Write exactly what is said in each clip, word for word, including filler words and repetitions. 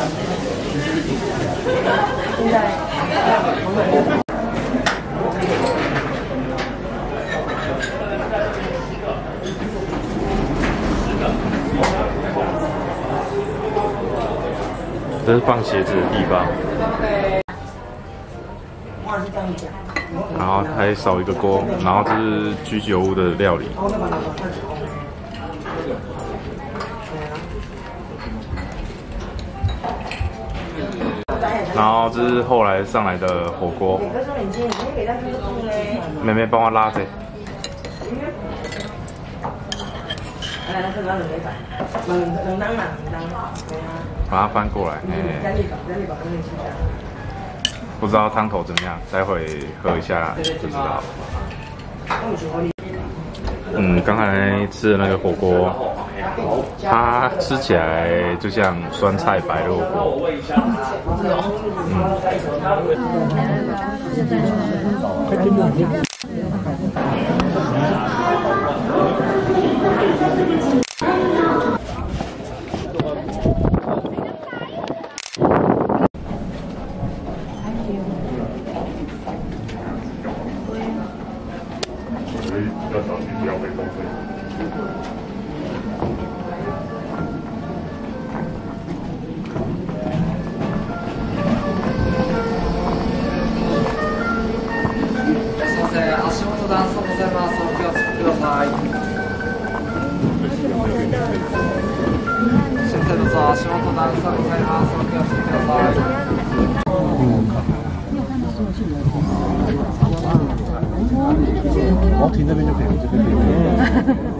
现在。 这是放鞋子的地方。然后还少一个锅，然后这是居酒屋的料理。然后这是后来上来的火锅。妹妹帮我拉着。把它翻过来，哎。不知道汤头怎么样，待会喝一下就知道。嗯，刚才吃的那个火锅，它吃起来就像酸菜白肉锅。嗯。要小心不要被风吹。 すみません、足元段差ございます。お気をつけください。先生どうぞ足元段差ございます。お気をつけください。哦，停那边就可以，这边可以。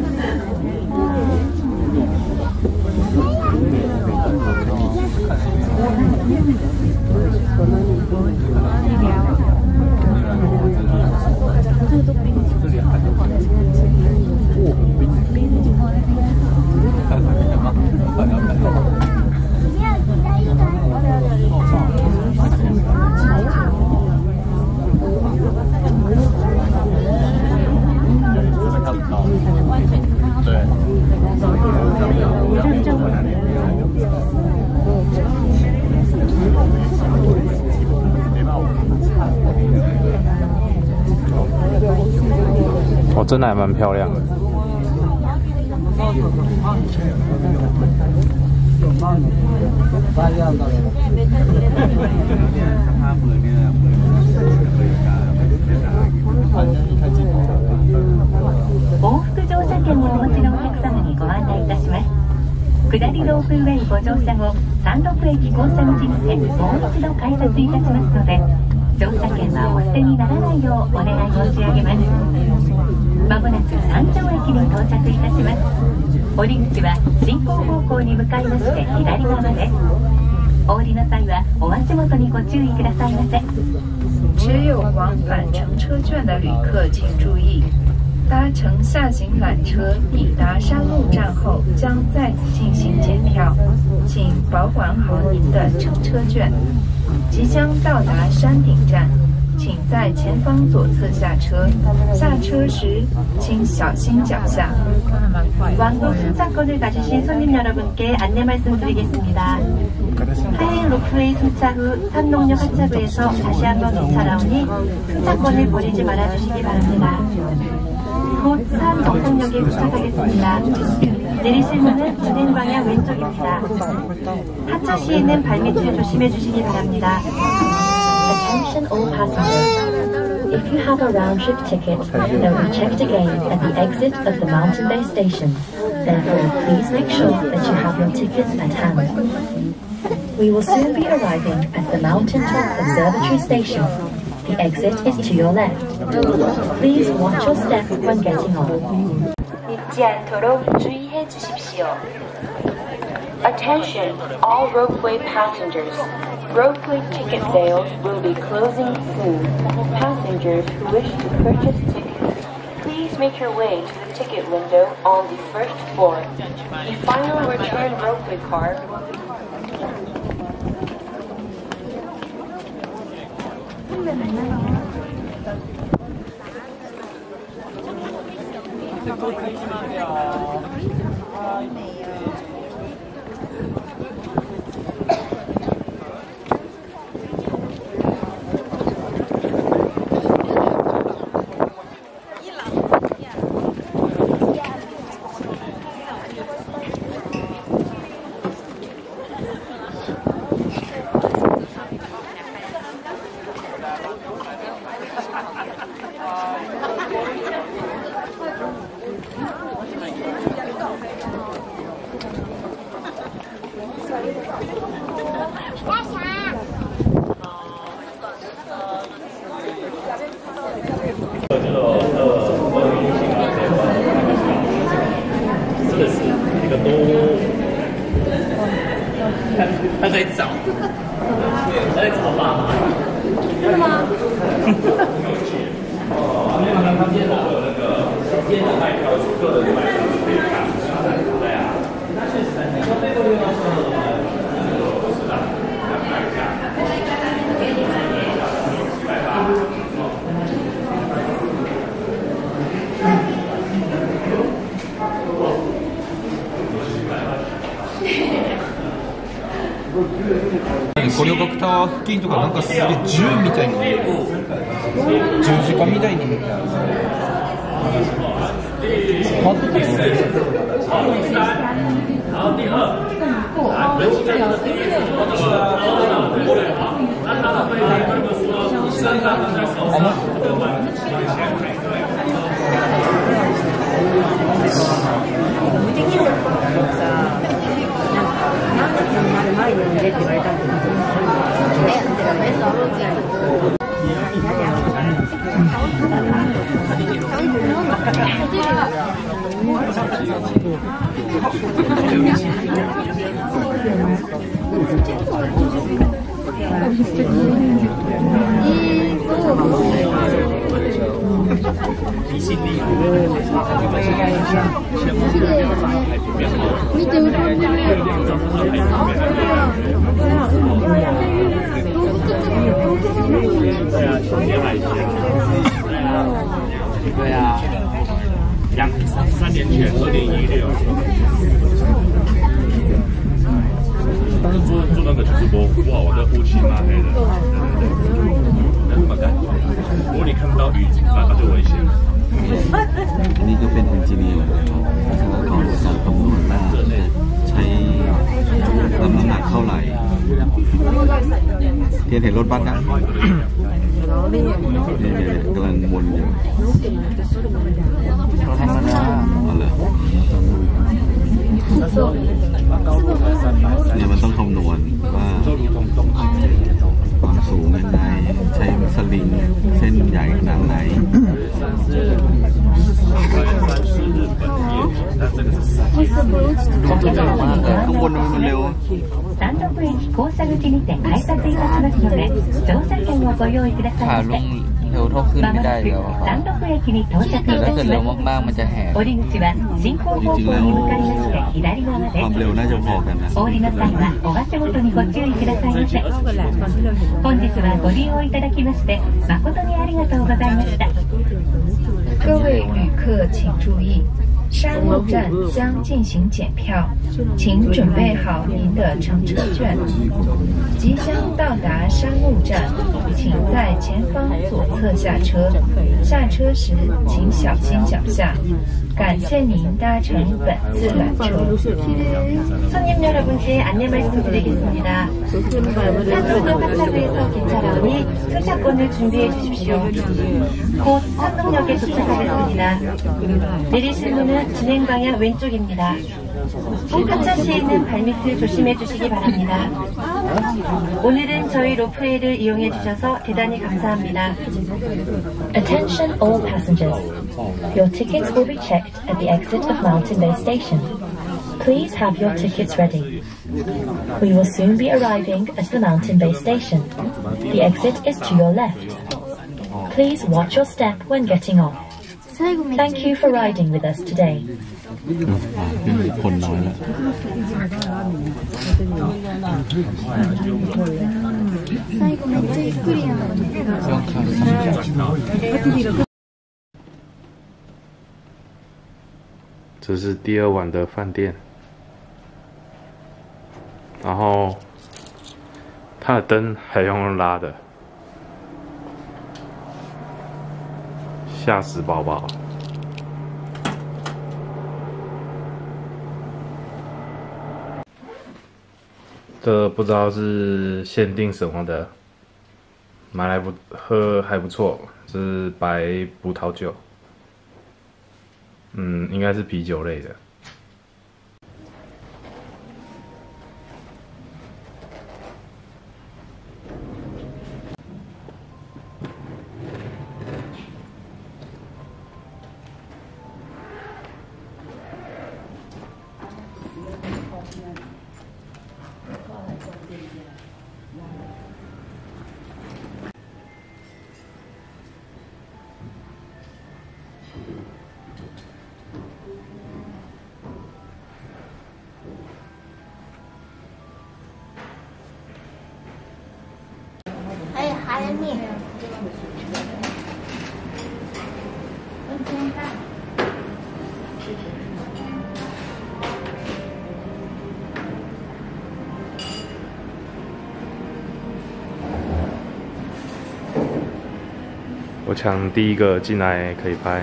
哦，真的还蛮漂亮的。 往復乗車券をお持ちのお客様にご案内いたします。下りロープウェイご乗車後、山麓駅降車口にてもう一度改札いたしますので、乗車券はお捨てにならないようお願い申し上げます。まもなく三条駅に到着いたします。降り口は進行方向に向かいまして左側です。お降りの際はお足元にご注意くださいませ。 持有往返乘车券的旅客请注意，搭乘下行缆车抵达山路站后将再次进行检票，请保管好您的乘车券。即将到达山顶站，请在前方左侧下车。下车时请小心脚下。 왕복 승차권을 가지신 손님 여러분께 안내 말씀드리겠습니다. 하이엔 로프웨이 승차 후 삼동역 하차부에서 다시 한번 기차나오니 승차권을 버리지 말아주시기 바랍니다. 곧 산 정성역에 도착하겠습니다. 내리실 문은 진행 방향 왼쪽입니다. 하차 시에는 발밑을 조심해 주시기 바랍니다. Attention all passengers. If you have a round-trip ticket, they'll be checked again at the exit of the Mountain Bay station. Therefore, please make sure that you have your tickets at hand. We will soon be arriving at the Mountain Top Observatory station. The exit is to your left. Please watch your step when getting on. 잊지 않도록 주의해 주십시오. Attention, all ropeway passengers. Ropeway ticket sales will be closing soon. Passengers who wish to purchase tickets, please make your way to the ticket window on the first floor. The final return ropeway car will be... 这个是一个多，他在找，他在找爸爸。真的吗？他今天有那个今天的卖票是个人卖票是可以看，对啊。那确实，你说这个地方说的不是的，看一下。 コレオカプター付近とかなんかすげえ銃みたいに見える十字架みたいに見えるハットと前に読んでって言われたんですけど、見て歌ってる。 对啊，两三三年前，二零一六。但是做做那个直播不好，我的乌漆嘛黑的，对对对，那怎么干？如果你看不到雨景，那那就危险。 นี่ก็เป็นเอนจิเนียร์แล้วก็จะคำนวณว่าใช้รับน้ำหนักเท่าไหร่เทียนเห็นรถบัสนะนี่เนี่ยกำลังวนอยู่ธรรมดาอ๋อเหรอเนี่ยมันต้องคำนวณว่าความสูงยังไงใช้สลิงเส้นใหญ่ขนาดไหนข้างบนมันเร็ว山麓駅降車口にて改札いたしますので乗車券をご用意くださいませ。 เร็วเท่าขึ้นไม่ได้แล้ว山麓駅に到着いたします。降り口は進行方向に向かいまして左側です。 ความเร็วน่าจะพอกันนะお降りの際はお場所ごとにご注意くださいませ。本日はご利用いただきまして誠にありがとうございました。 各位旅客请注意，山路站将进行检票，请准备好您的乘车券。即将到达山路站，请在前方左侧下车。下车时请小心脚下。感谢您搭乘本次缆车。 손님 여러분께 안내 말씀드리겠습니다. 삼동역 하차구에서 기차 나오니 승차권을 준비해 주십시오. 곧 삼동역에 도착하겠습니다. 내리실 문은 진행 방향 왼쪽입니다. 하차 시에는 발밑을 조심해 주시기 바랍니다. 오늘은 저희 로프웨이를 이용해 주셔서 대단히 감사합니다. Attention all passengers. Your tickets will be checked at the exit of Mountain Bay Station. Please have your tickets ready. We will soon be arriving at the Mountain Bay Station. The exit is to your left. Please watch your step when getting off. Thank you for riding with us today. คนน้อยแล้ว这是第二晚的饭店，然后它的灯还用拉的，吓死宝宝！这不知道是限定什么的，买来不喝还不错，这是白葡萄酒。 嗯，应该是啤酒类的。 面。 我抢第一个进来可以拍，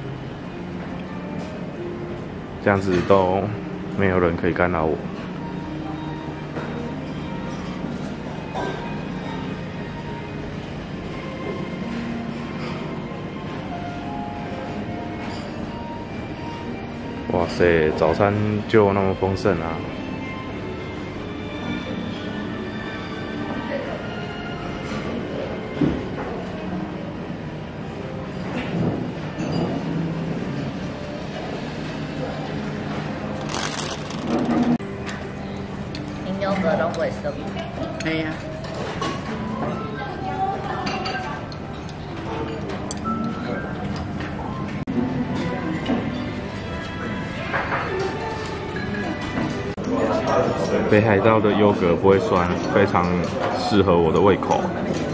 这样子都没有人可以干扰我。哇塞，早餐就那么丰盛啊！ 饮料个拢袂熟。系啊。 北海道的优格不会酸，非常适合我的胃口。